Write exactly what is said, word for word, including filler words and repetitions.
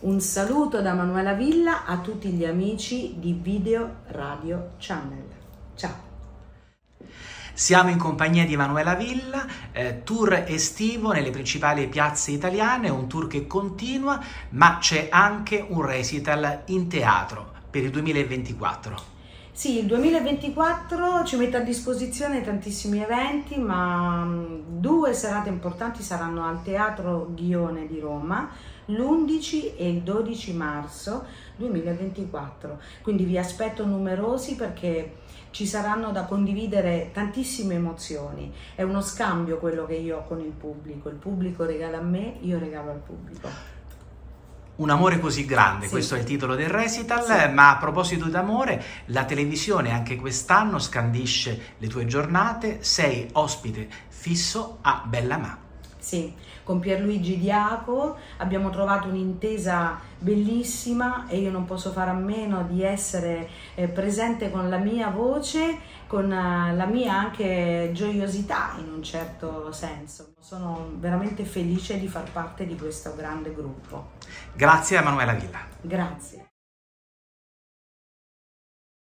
Un saluto da Manuela Villa a tutti gli amici di Video Radio Channel. Ciao! Siamo in compagnia di Manuela Villa, eh, tour estivo nelle principali piazze italiane, un tour che continua, ma c'è anche un recital in teatro per il duemilaventiquattro. Sì, il duemilaventiquattro ci mette a disposizione tantissimi eventi, ma due serate importanti saranno al Teatro Ghione di Roma, l'undici e il dodici marzo duemilaventiquattro. Quindi vi aspetto numerosi perché ci saranno da condividere tantissime emozioni. È uno scambio quello che io ho con il pubblico. Il pubblico regala a me, io regalo al pubblico. Un amore così grande, Sì. Questo è il titolo del recital, Sì. Ma a proposito d'amore, la televisione anche quest'anno scandisce le tue giornate, sei ospite fisso a Bellamà. Sì, con Pierluigi Diaco abbiamo trovato un'intesa bellissima e io non posso fare a meno di essere eh, presente con la mia voce, con eh, la mia anche gioiosità in un certo senso. Sono veramente felice di far parte di questo grande gruppo. Grazie a Manuela Villa. Grazie.